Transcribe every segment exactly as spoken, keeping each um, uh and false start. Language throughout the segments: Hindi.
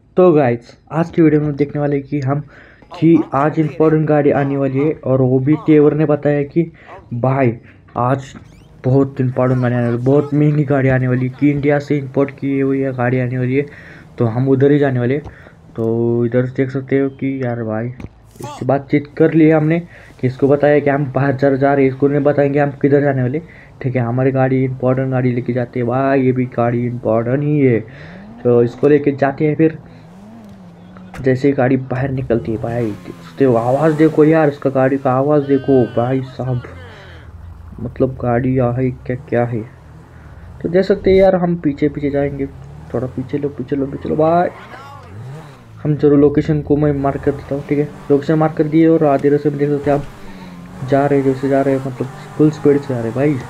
तो गाइस आज की वीडियो में देखने वाले कि हम कि आज इम्पोर्टेंट गाड़ी आने वाली है और वो भी तेवर ने बताया कि भाई आज बहुत इम्पोर्टेंट गाड़ी आने वाली, बहुत महंगी गाड़ी आने वाली है कि इंडिया से इंपोर्ट की हुई है गाड़ी आने वाली है। तो हम उधर ही जाने वाले। तो इधर देख सकते हो कि यार भाई इससे बातचीत कर ली हमने कि इसको बताया कि हम बाहर जा जा रहे हैं, इसको नहीं बताएंगे हम किधर जाने वाले। ठीक है, हमारी गाड़ी इंपॉर्टेंट गाड़ी लेके जाते हैं भाई, ये भी गाड़ी इंपॉर्टेंट ही है। तो इसको लेके जाते हैं। फिर जैसे ही गाड़ी बाहर निकलती है भाई उसके आवाज़ देखो यार, इसका गाड़ी का आवाज़ देखो भाई साहब, मतलब गाड़ी आ है क्या क्या है। तो देख सकते हैं यार, हम पीछे पीछे जाएंगे, थोड़ा पीछे लो पीछे लो पीछे लो भाई। हम जरूर लोकेशन को मैं मार्क कर देता हूँ। ठीक है, लोकेशन मार्क कर दिए और आधे रास्ते में देख सकते हैं आप जा रहे जैसे जा रहे हैं, मतलब फुल स्पीड से जा रहे भाई।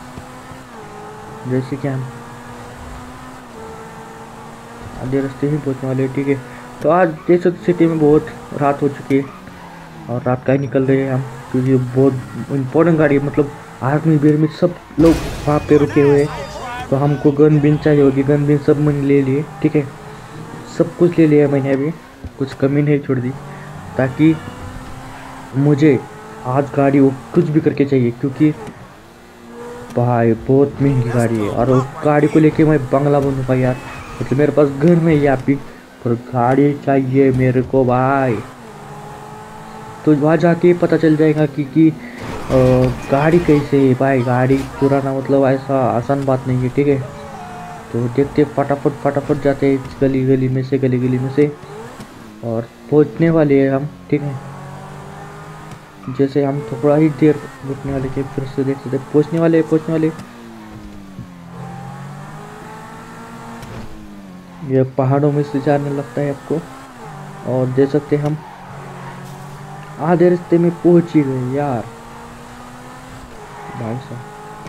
जैसे कि हम आधे रास्ते ही पहुँचने वाले। ठीक है, तो आज देख सकते सिटी में बहुत रात हो चुकी है और रात का ही निकल रहे हैं हम, क्योंकि बहुत इम्पोर्टेंट गाड़ी है। मतलब आर्मी बीर में सब लोग वहाँ पे रुके हुए हैं, तो हमको गन बिन चाहिए होगी। गन बिन सब मैंने ले लिए। ठीक है, सब कुछ ले लिया मैंने, अभी कुछ कमी नहीं छोड़ दी, ताकि मुझे आज गाड़ी वो कुछ भी करके चाहिए, क्योंकि भाई बहुत महंगी गाड़ी है और उस गाड़ी को लेके मैं बंगला बनूँगा यार। मतलब मेरे पास घर में ही आप भी, पर गाड़ी चाहिए मेरे को भाई। तो वहाँ जाके पता चल जाएगा कि कि आ, गाड़ी कैसे है भाई। गाड़ी चुराना मतलब ऐसा आसान बात नहीं है। ठीक है, तो देखते फटाफट फटाफट जाते हैं इस गली गली में से गली गली में से और पहुँचने वाले हैं हम। ठीक है, जैसे हम थोड़ा ही देर रुकने वाले थे, फिर से देख सकते पहुँचने वाले पहुँचने वाले। ये पहाड़ों में से जाने लगता है आपको, और देख सकते हम आधे रास्ते में पहुंच ही गए यार भाई साहब।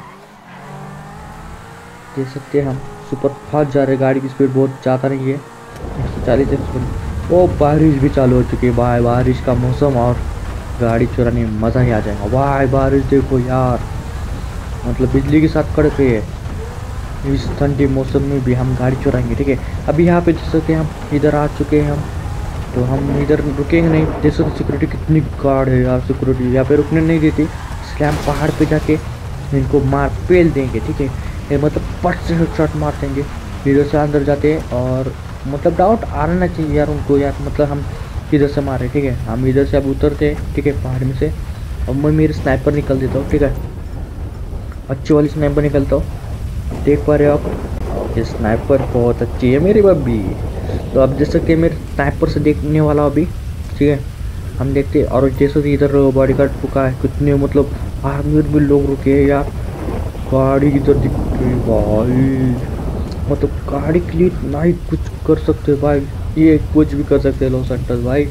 देख सकते हम सुपर फास्ट जा रहे, गाड़ी की स्पीड बहुत ज़्यादा नहीं है, एक सौ चालीस एक सौ। ओ बारिश भी चालू हो चुकी है भाई, बारिश का मौसम और गाड़ी चुराने में मज़ा ही आ जाएगा भाई। बारिश देखो यार, मतलब बिजली के साथ कड़क रही है। इस ठंडी मौसम में भी हम गाड़ी चुराएंगे। ठीक है, अभी यहाँ पे देख सकते हैं हम इधर आ चुके हैं हम, तो हम इधर रुकेंगे नहीं। देख सकते सिक्योरिटी कितनी गार्ड है यार, सिक्योरिटी यहाँ पे रुकने नहीं देती, इसलिए हम पहाड़ पे जाके इनको मार पेल देंगे। ठीक है, ये मतलब पट से हेडशॉट मार देंगे। इधर से अंदर जाते हैं और मतलब डाउट आना चाहिए यार उनको यार, मतलब हम इधर से मारे। ठीक है, हम इधर से अब उतरते हैं। ठीक है, पहाड़ में से और मैं मेरे स्नाइपर निकल देता हूँ। ठीक है, अच्छी वाली स्नाइपर निकलता हूँ, देख पा रहे हो आप, ये स्नाइपर बहुत अच्छी है मेरी बब्बी। तो अब देख सकते हैं मेरे स्नाइपर से देखने वाला अभी। ठीक है, हम देखते हैं। और जैसे कि इधर बॉडी गार्ड रुका है, कितने मतलब आर्मी में लोग रुके हैं यार। गाड़ी इधर दिख रही भाई, मतलब गाड़ी के लिए ना ही कुछ कर सकते भाई, ये कुछ भी कर सकते हैं लॉस एंटल्स भाई।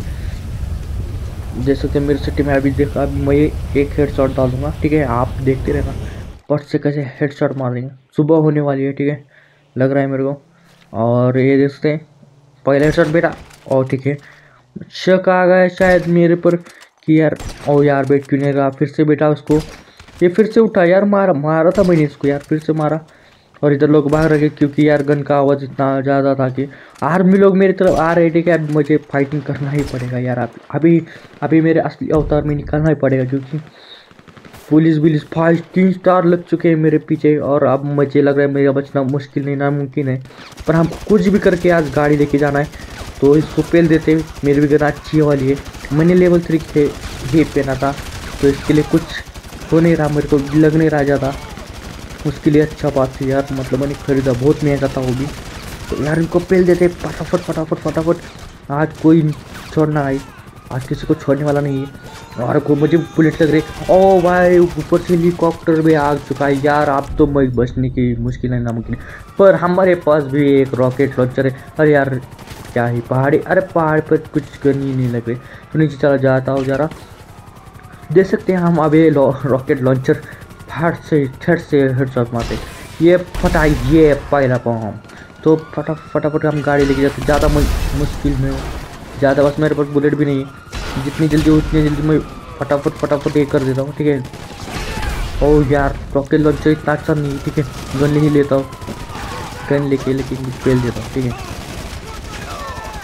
देख सकते हैं मेरे सिटी में अभी देखा, अभी मैं एक हेड शॉट डालूंगा। ठीक है, आप देखते रहना पट से कैसे हेड शॉट मार देंगे। सुबह होने वाली है, ठीक है, लग रहा है मेरे को। और ये देखते हैं पहले हेड शॉट बेटा, और ठीक है शक आ गया शायद मेरे पर कि यार ओ यार बैठ क्यों नहीं रहा। फिर से बेटा उसको ये फिर से उठा यार, मारा मारा था मैंने इसको यार, फिर से मारा। और इधर लोग भाग रहे क्योंकि यार गन का आवाज़ इतना ज़्यादा था कि आर्मी लोग मेरी तरफ आ रहे थे कि अब मुझे फाइटिंग करना ही पड़ेगा यार। अभी अभी मेरे असली अवतार में निकलना ही पड़ेगा, क्योंकि पुलिस बिलिस फाइव तीन स्टार लग चुके हैं मेरे पीछे और अब मुझे लग रहा है मेरा बचना मुश्किल नहीं नामुमकिन है। पर हम कुछ भी करके आज गाड़ी लेके जाना है, तो इसको पेल देते। मेरी भी गन अच्छी वाली है, मैंने लेवल थ्री के ये पहना था, तो इसके लिए कुछ हो नहीं रहा, मेरे को लग नहीं रहा ज़्यादा। उसके लिए अच्छा बात थी यार, मतलब मैंने खरीदा, बहुत महंगा था वो भी। तो यार इनको पेल देते फटाफट फटाफट फटाफट। आज कोई छोड़ना नहीं, आज किसी को छोड़ने वाला नहीं है। और को मुझे बुलेट लग रही, ओ भाई ऊपर से हेलीकॉप्टर भी आ चुका है यार। आप तो मैं बचने की मुश्किल है नामुमकिन है, पर हमारे पास भी एक रॉकेट लॉन्चर है। अरे यार क्या ही पहाड़ी, अरे पहाड़ पर कुछ करनी नहीं लग रही, तो नीचे चला जाता हो जरा। देख सकते हैं हम अभी रॉकेट लॉन्चर फट से छट से हेडशॉट मारते, ये फटा ये पहला पाँव। तो फटा फटाफट हम गाड़ी लेके जाते, ज़्यादा मुश्किल में ज़्यादा, बस मेरे पास बुलेट भी नहीं है, जितनी जल्दी उतनी जल्दी मैं फटाफट फटाफट ये कर देता हूँ। ठीक है, ओ यार रॉकेट लॉन्चर इतना अच्छा नहीं, ठीक है गन ले ही लेता हूँ, गन लेके लेके पेल देता हूँ। ठीक है,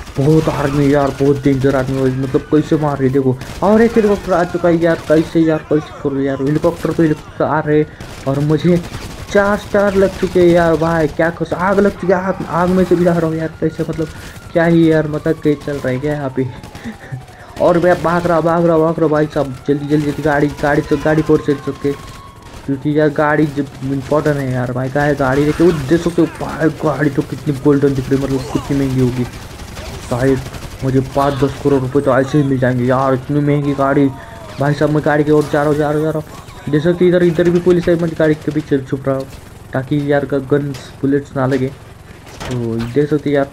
बहुत आर्मी यार, बहुत डेंजर आर्मी हो, मतलब कैसे मार रही देखो। और एक हेलीकॉप्टर आ चुका है यार, कैसे यार कैसे करो यार, हेलीकॉप्टर तो हेलीकॉप्टर आ रहे और मुझे चार स्टार लग चुके हैं यार भाई। क्या कर, आग लग चुकी है, आग आग में से भी जा रहा हूँ यार, कैसे मतलब क्या ही यार, मतलब कैसे चल रहा है क्या यहाँ पे। और मैं भाग रहा भाग रहा भाग रहा भाई साहब, जल्दी जल्दी जल्दी गाड़ी गाड़ी तो गाड़ी पर चल सकते, क्योंकि यार गाड़ी इम्पोर्टेंट है यार भाई। क्या है गाड़ी लेके वो देख सकते हो भाई, गाड़ी तो कितनी गोल्डन दिख रही है, मतलब कितनी महंगी होगी शायद मुझे पाँच दस करोड़ रुपए तो ऐसे ही मिल जाएंगे यार, इतनी महंगी गाड़ी। भाई साहब मैं गाड़ी की ओर जा रहा हूँ जा रहा हूँ जा रहा हूँ, जैसे कि इधर इधर भी पुलिस है, मैं गाड़ी के पीछे छुप रहा हूँ ताकि यार का गन्स बुलेट्स ना लगे। तो देख सकते यार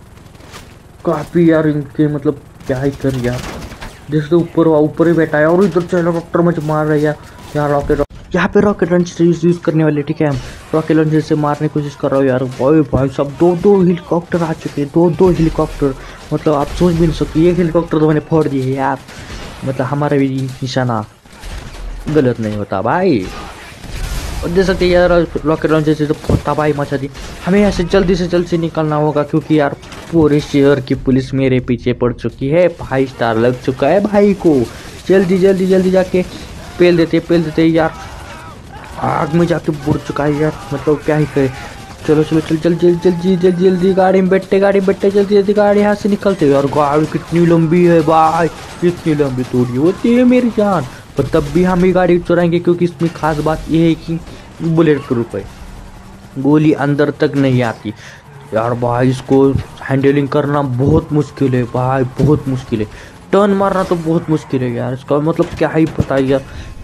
काफ़ी यार इनके मतलब क्या ही कर यार, देख सकते ऊपर ऊपर ही बैठा है और इधर से हेलीकॉप्टर मुझे मार रहा है यार। यहाँ रॉकेट यहाँ पे रॉकेट लॉन्चर यूज़ करने वाले, ठीक है हम रॉकेट लॉन्चर से मारने की कोशिश कर रहा हूँ यार। भाई भाई सब दो दो हेलीकॉप्टर आ चुके हैं, दो दो हेलीकॉप्टर, मतलब आप सोच भी नहीं सकते, एक हेलीकॉप्टर तो मैंने फोड़ दिए यार, मतलब हमारा भी निशाना गलत नहीं होता भाई। और देख सकते यार रॉकेट लॉन्चर से तो तबाही मचा दी। हमें यहाँ से जल्दी से जल्दी से निकलना होगा, क्योंकि यार पूरे शहर की पुलिस मेरे पीछे पड़ चुकी है, फाइव स्टार लग चुका है भाई को। जल्दी जल्दी जल्दी जाके पेल देते पेल देते यार, आग में जाके बुड़ चुका है यार, मतलब क्या ही करे। चलो चलो चल जल्दी जल्दी जल्दी जल्दी जल्दी गाड़ी में बैठते गाड़ी में बैठते जल्दी जल्दी गाड़ी यहाँ से निकलते यार। गाड़ी कितनी लंबी है भाई, इतनी लंबी थोड़ी होती है मेरी जान, पर तब भी हम ही गाड़ी चुराएंगे, क्योंकि इसमें खास बात यह है कि बुलेट प्रूफ है, गोली अंदर तक नहीं आती यार भाई। इसको हैंडलिंग करना बहुत मुश्किल है भाई, बहुत मुश्किल है, टर्न मारना तो बहुत मुश्किल है यार, इसका मतलब क्या ही पता यार।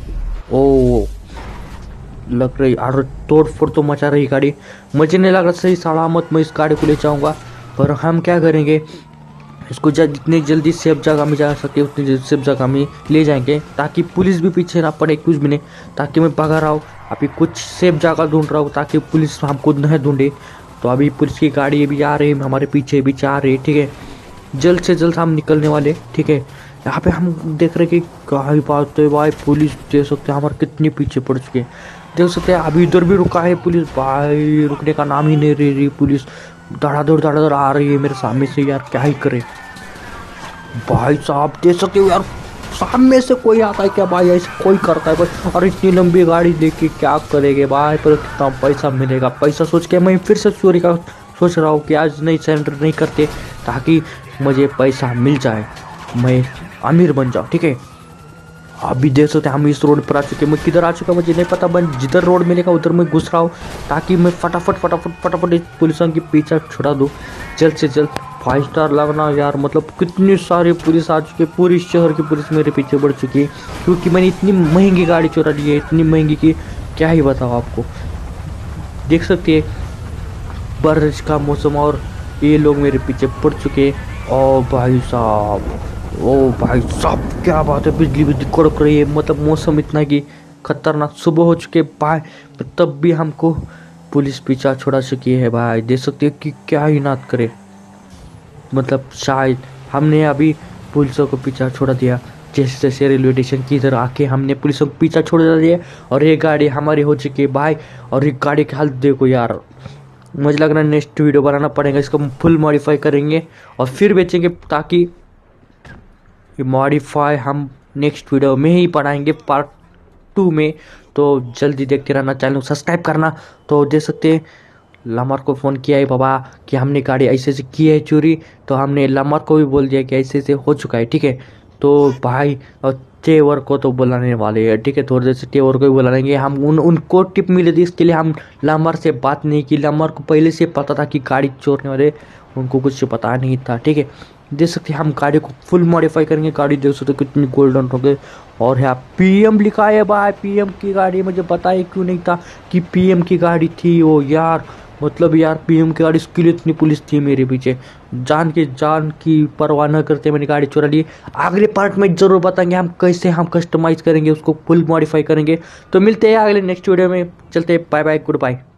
ओ लग रही यार तोड़ फोड़ तो मचा रही गाड़ी, मुझे नहीं लग रहा सही सलामत मैं इस गाड़ी को ले जाऊंगा। पर हम क्या करेंगे, इसको जितनी जल्दी सेफ जगह में जा सके उतनी जल्दी सेफ जगह में ले जाएंगे, ताकि पुलिस भी पीछे ना पड़े कुछ भी नहीं। ताकि मैं भगा रहा हूँ अभी कुछ सेफ जगह ढूंढ रहा हूँ, ताकि पुलिस हमको न ढूंढे। तो अभी पुलिस की गाड़ी भी आ रही है, हमारे पीछे भी जा रही है, ठीक है जल्द से जल्द हम निकलने वाले, ठीक है। यहाँ पे हम देख रहे कि कहीं बात है भाई, पुलिस देख सकते हैं हमारे कितने पीछे पड़ चुके हैं, देख सकते हैं अभी इधर भी रुका है पुलिस भाई, रुकने का नाम ही नहीं ले रही पुलिस, धड़ाधड़ धड़ाधड़ आ रही है मेरे सामने से यार, क्या ही करे भाई साहब। देख सकते हो यार सामने से कोई आता है क्या भाई, ऐसे कोई करता है भाई, और इतनी लंबी गाड़ी लेके क्या करेंगे भाई, पर कितना पैसा मिलेगा, पैसा सोच के मैं फिर से चोरी का सोच रहा हूँ कि आज नहीं सरेंडर नहीं करते, ताकि मुझे पैसा मिल जाए, मैं अमीर बन जाऊँ, ठीक है। अभी देख सकते हैं हम इस रोड पर आ चुके हैं, मैं किधर आ चुका मुझे नहीं पता, बट जिधर रोड मिलेगा उधर मैं घुस रहा हूँ, ताकि मैं फटाफट फटाफट फटाफट इस पुलिसों की पीछा छुड़ा दूँ जल्द से जल्द। फाइव स्टार लगना यार, मतलब कितनी सारी पुलिस आ चुकी है, पूरी शहर की पुलिस मेरे पीछे बढ़ चुकी है, क्योंकि मैंने इतनी महंगी गाड़ी चुरा ली है, इतनी महंगी कि क्या ही बताओ आपको। देख सकते हैं बारिश का मौसम और ये लोग मेरे पीछे पड़ चुके हैं। और भाई साहब ओ भाई साहब क्या बात है, बिजली बिजली कड़क रही है, मतलब मौसम इतना कि खतरनाक, सुबह हो चुके भाई, तब भी हमको पुलिस पीछा छुड़ा चुकी है भाई। देख सकते हैं कि क्या ही नात करे, मतलब शायद हमने अभी पुलिसों को पीछा छोड़ा दिया, जैसे जैसे रेलवे स्टेशन की इधर आके हमने पुलिसों को पीछा छोड़ दिया, और ये गाड़ी हमारी हो चुकी है भाई। और ये गाड़ी की हालत देखो यार, मुझे लग रहा है नेक्स्ट वीडियो बनाना पड़ेगा, इसको फुल मॉडिफाई करेंगे और फिर बेचेंगे, ताकि ये मॉडिफाई हम नेक्स्ट वीडियो में ही पढ़ाएंगे पार्ट टू में। तो जल्दी देखते रहना, चैनल को सब्सक्राइब करना। तो देख सकते हैं लामर को फ़ोन किया है बाबा कि हमने गाड़ी ऐसे ऐसे की है चोरी, तो हमने लामर को भी बोल दिया कि ऐसे ऐसे हो चुका है, ठीक है। तो भाई और टेवर को तो बुलाने वाले हैं, ठीक है, थोड़ी देर से टेवर को भी बुलाएंगे हम, उन उनको टिप मिली थी, इसके लिए हम लामर से बात नहीं की, लामर को पहले से पता था कि गाड़ी चोरने वाले, उनको कुछ पता नहीं था, ठीक है। देख सकते हैं हम गाड़ी को फुल मॉडिफाई करेंगे, गाड़ी देख सकते कितनी गोल्डन हो गई। और यहाँ पीएम लिखा है भाई, पीएम की गाड़ी, मुझे पता ही क्यों नहीं था कि पीएम की गाड़ी थी वो यार, मतलब यार पीएम की गाड़ी, इसके लिए इतनी पुलिस थी मेरे पीछे, जान के जान की परवाह न करते मैंने गाड़ी चुरा ली। अगले पार्ट में जरूर बताएंगे हम कैसे हम कस्टमाइज करेंगे उसको, फुल मॉडिफाई करेंगे। तो मिलते हैं अगले नेक्स्ट वीडियो में, चलते बाय बाय गुड बाय।